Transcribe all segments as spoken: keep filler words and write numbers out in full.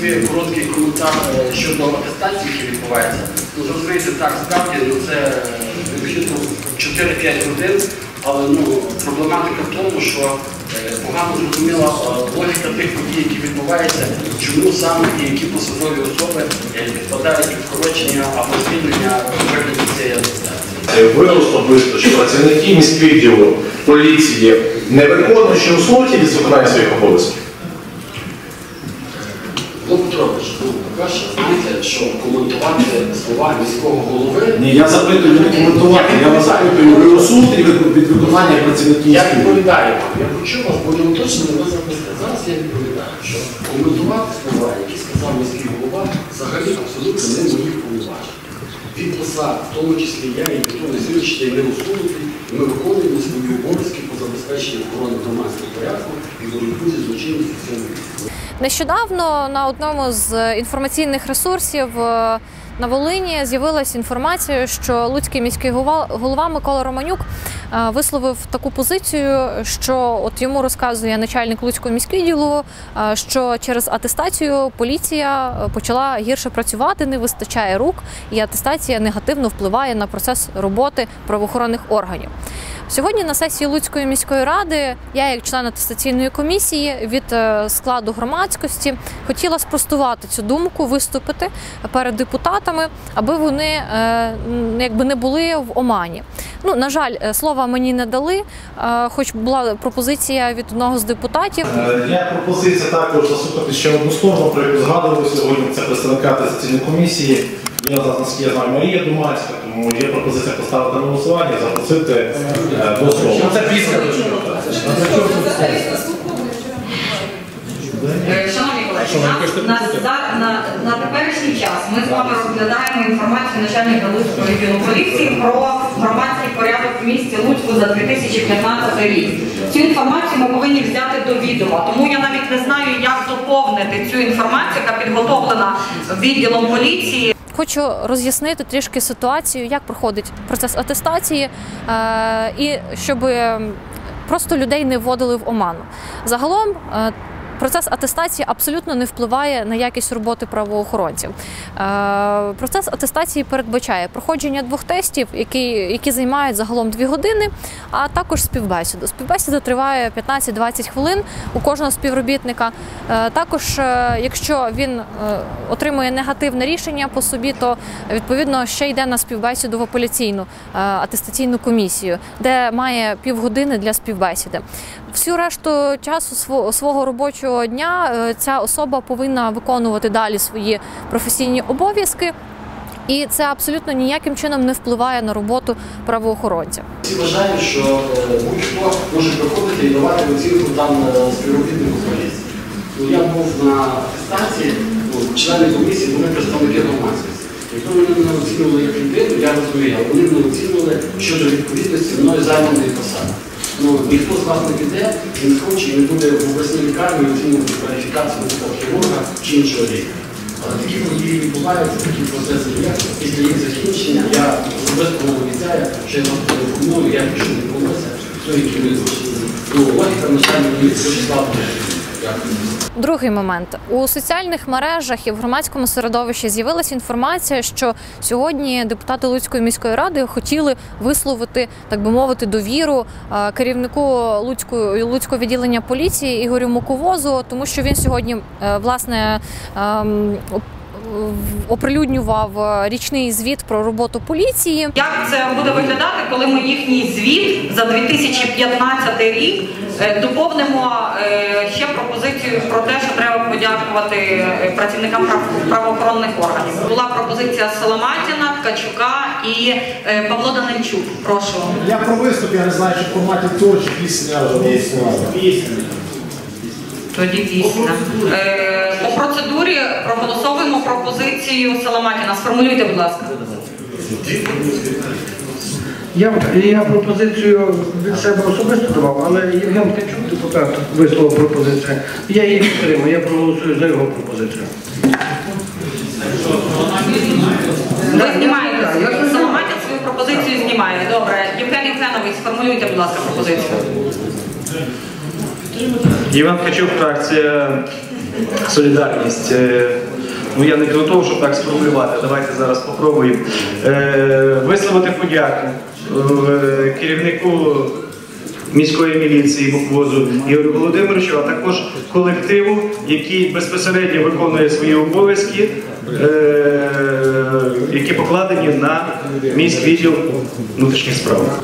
свій короткий коментар щодо атестації, які відбуваються. Ну, зрозумієте, так, справді, ну, це необхідно чотири-п'ять годин, але ну, проблематика в тому, що е, погано зрозуміла е, логіка тих подій, які відбуваються, чому саме і які посадові особи е, підпадають під скорочення або звільнення вигляду цієї атестації. Ви особисто, що працівники міськвідділу поліції не виконують, що усунуті від виконання своїх обов'язків? Ну, Петрович, ну, по-перше, знаєте, що коментувати слова міського голови... Ні, я запитую не коментувати, я вас запитую, ви усунуті від виконання працівників Я міськвідділу? відповідаю вам, я хочу вас, бо не уточнено, ви записали. Зараз я відповідаю, що коментувати слова, які сказав міський голова, взагалі абсолютно не моїх повноважень. Він посад, в тому числі я і Петро Васильович, не усунути, і ми виконуємо свої обов'язки по забезпеченню охорони громадського порядку і боротьбу зі злочинністю в цьому місці. Нещодавно на одному з інформаційних ресурсів на Волині з'явилася інформація, що луцький міський голова Микола Романюк висловив таку позицію, що от йому розказує начальник Луцького міськвідділу, що через атестацію поліція почала гірше працювати, не вистачає рук, і атестація негативно впливає на процес роботи правоохоронних органів. Сьогодні на сесії Луцької міської ради я, як член атестаційної комісії від складу громадськості, хотіла спростувати цю думку, виступити перед депутатами, аби вони якби не були в омані. Ну, на жаль, слова мені не дали, хоч була пропозиція від одного з депутатів. Є пропозиція також заслухати ще одну сторону, про яку згадували сьогодні, це представника атестаційної комісії. Є у нас, наскільки я знаю, Марія Думацька, тому є пропозиція поставити на голосування і запросити до слова. Це після. Шановні колеги, на, на, на, на теперішній час ми з вами розглядаємо інформацію начальника Луцького відділу поліції про громадський порядок в місті Луцьку за дві тисячі п'ятнадцятий рік. Цю інформацію ми повинні взяти до відома, тому я навіть не знаю, як доповнити цю інформацію, яка підготовлена відділом поліції. Хочу роз'яснити трішки ситуацію, як проходить процес атестації, і щоб просто людей не вводили в оману. Загалом процес атестації абсолютно не впливає на якість роботи правоохоронців. Процес атестації передбачає проходження двох тестів, які, які займають загалом дві години, а також співбесіду. Співбесіда триває п'ятнадцять-двадцять хвилин у кожного співробітника. Також, якщо він отримує негативне рішення по собі, то відповідно ще йде на співбесіду в апеляційну атестаційну комісію, де має півгодини для співбесіди. Всю решту часу свого робочого дня ця особа повинна виконувати далі свої професійні обов'язки, і це абсолютно ніяким чином не впливає на роботу правоохоронця. Всі вважають, що будь-хто може приходити і давати оцінку там співробітнику поліції. Ну, я був на атестації, ну, члени комісії, вони представники громадськості. Якщо вони не оцінювали як людину, я розумію, але вони не оцінювали щодо відповідності мною займаної посади. Ну, ніхто з вас не піде, він хоче і не буде в обласній лікарні оцінювати кваліфікацію хірурга чи іншого лікаря. Але такі події відбуваються, такі процеси є. Після їх закінчення я особисто вам обіцяю, що я вам телефоную, як і що відбулося, хто які ви злочинні. Ну, логіка, на жаль, мені дуже слабо. Другий момент. У соціальних мережах і в громадському середовищі з'явилася інформація, що сьогодні депутати Луцької міської ради хотіли висловити, так би мовити, довіру керівнику Луцького, Луцького відділення поліції Ігорю Муковозу, тому що він сьогодні, власне, оприлюднював річний звіт про роботу поліції. Як це буде виглядати, коли ми їхній звіт за дві тисячі п'ятнадцятий рік доповнимо ще пропозицію про те, що треба подякувати працівникам правоохоронних органів. Була пропозиція Соломатіна, Ткачука і Павло Данильчук. Прошу. Я про виступ, я не знаю, чи в форматі цього, чи пісня. Пісня. Тоді пісня. Е, по процедурі проголосовуємо пропозицію Соломатіна. Сформулюйте, будь ласка. Я, я пропозицію від себе особисто давав, але Євген Ткачук, депутат, висловив пропозицію. Я її підтримую, я проголосую за його пропозицію. Ви знімаєте Соломатін свою пропозицію знімає. Добре. Євген Євгенович, сформулюйте, будь ласка, пропозицію. Євген Ткачук, фракція солідарність. Е, ну я не готовий, щоб так сформулювати. Давайте зараз спробуємо. Е, висловити подяку е, керівнику міської міліції Буквозу Ігорю Володимировичу, а також колективу, який безпосередньо виконує свої обов'язки, е, які покладені на міськвідділ внутрішніх справ.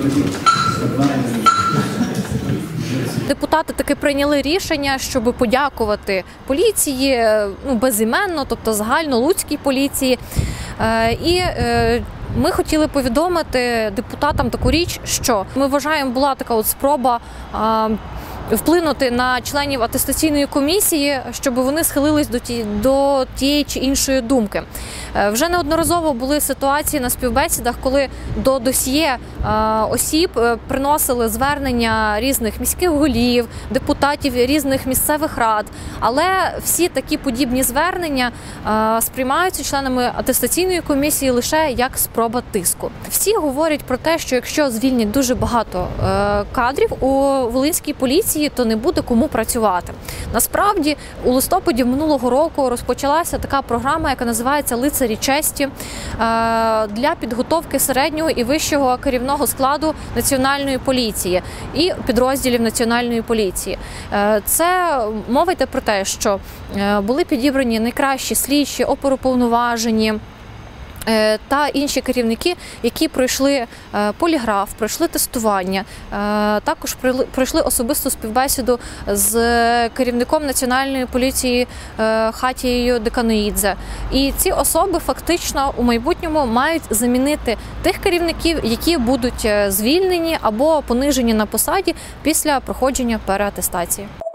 Депутати таки прийняли рішення, щоб подякувати поліції, ну, безіменно, тобто загальнолуцькій поліції. Е, і е, ми хотіли повідомити депутатам таку річ, що ми вважаємо, була така от спроба е, вплинути на членів атестаційної комісії, щоб вони схилились до, ті, до тієї чи іншої думки. Е, вже неодноразово були ситуації на співбесідах, коли до досьє е, осіб е, приносили звернення різних міських голів, депутатів різних місцевих рад, але всі такі подібні звернення е, сприймаються членами атестаційної комісії лише як спроба тиску. Всі говорять про те, що якщо звільнять дуже багато е, кадрів у волинській поліції, то не буде кому працювати. Насправді, у листопаді минулого року розпочалася така програма, яка називається «Лицарі честі» для підготовки середнього і вищого керівного складу Національної поліції і підрозділів Національної поліції. Це мова йде про те, що були підібрані найкращі слідчі, оперуповноважені та інші керівники, які пройшли поліграф, пройшли тестування, також пройшли особисту співбесіду з керівником Національної поліції Хатією Деканоїдзе. І ці особи фактично у майбутньому мають замінити тих керівників, які будуть звільнені або понижені на посаді після проходження переатестації.